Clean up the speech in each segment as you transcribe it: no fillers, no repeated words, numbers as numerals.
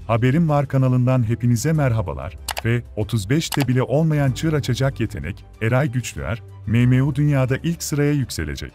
Haberim Var kanalından hepinize merhabalar. F-35'te bile olmayan çığır açacak yetenek, Eray Güçlüer, MMU dünyada ilk sıraya yükselecek.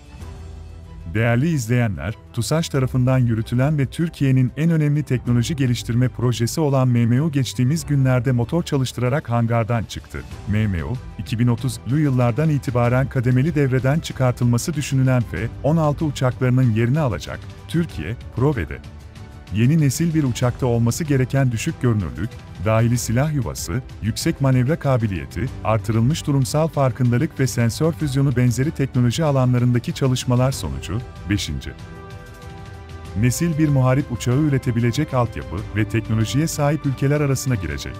Değerli izleyenler, TUSAŞ tarafından yürütülen ve Türkiye'nin en önemli teknoloji geliştirme projesi olan MMU geçtiğimiz günlerde motor çalıştırarak hangardan çıktı. MMU, 2030'lu yıllardan itibaren kademeli devreden çıkartılması düşünülen F-16 uçaklarının yerini alacak. Türkiye, ProV'de yeni nesil bir uçakta olması gereken düşük görünürlük, dahili silah yuvası, yüksek manevra kabiliyeti, artırılmış durumsal farkındalık ve sensör füzyonu benzeri teknoloji alanlarındaki çalışmalar sonucu, 5. nesil bir muharip uçağı üretebilecek altyapı ve teknolojiye sahip ülkeler arasına girecek.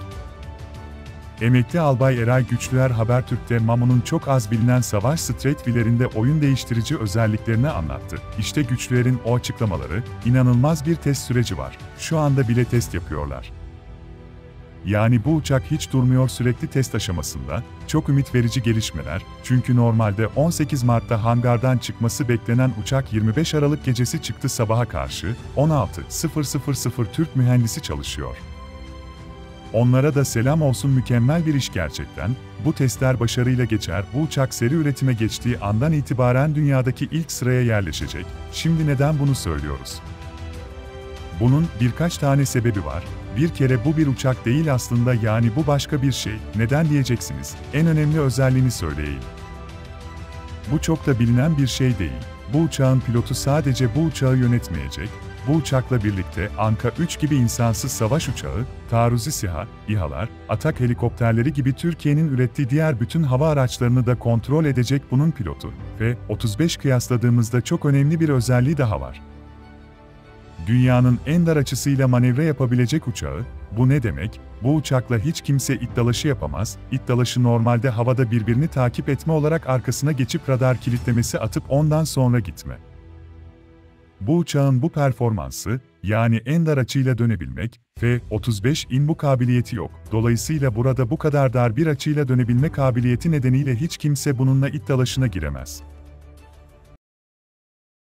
Emekli Albay Eray Güçlüer Habertürk'te MMU'nun çok az bilinen savaş stratejilerinde oyun değiştirici özelliklerini anlattı. İşte Güçlüer'in o açıklamaları, inanılmaz bir test süreci var. Şu anda bile test yapıyorlar. Yani bu uçak hiç durmuyor, sürekli test aşamasında, çok ümit verici gelişmeler, çünkü normalde 18 Mart'ta hangardan çıkması beklenen uçak 25 Aralık gecesi çıktı, sabaha karşı 16.00 Türk mühendisi çalışıyor. Onlara da selam olsun, mükemmel bir iş gerçekten. Bu testler başarıyla geçer, bu uçak seri üretime geçtiği andan itibaren dünyadaki ilk sıraya yerleşecek. Şimdi neden bunu söylüyoruz? Bunun birkaç tane sebebi var. Bir kere bu bir uçak değil aslında, yani bu başka bir şey. Neden diyeceksiniz? En önemli özelliğini söyleyeyim. Bu çok da bilinen bir şey değil. Bu uçağın pilotu sadece bu uçağı yönetmeyecek. Bu uçakla birlikte Anka-3 gibi insansız savaş uçağı, taarruzi SİHA, İHA'lar, atak helikopterleri gibi Türkiye'nin ürettiği diğer bütün hava araçlarını da kontrol edecek bunun pilotu. F-35 kıyasladığımızda çok önemli bir özelliği daha var. Dünyanın en dar açısıyla manevra yapabilecek uçağı. Bu ne demek? Bu uçakla hiç kimse it dalaşı yapamaz. İt dalaşı normalde havada birbirini takip etme olarak arkasına geçip radar kilitlemesi atıp ondan sonra gitme. Bu uçağın bu performansı, yani en dar açıyla dönebilmek, F-35'in bu kabiliyeti yok. Dolayısıyla burada bu kadar dar bir açıyla dönebilme kabiliyeti nedeniyle hiç kimse bununla it dalaşına giremez.